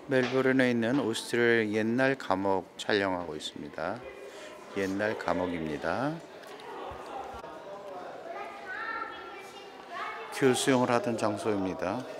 멜버른에 있는 오스트레일리아 옛날 감옥 촬영하고 있습니다. 옛날 감옥입니다. 교수형을 하던 장소입니다.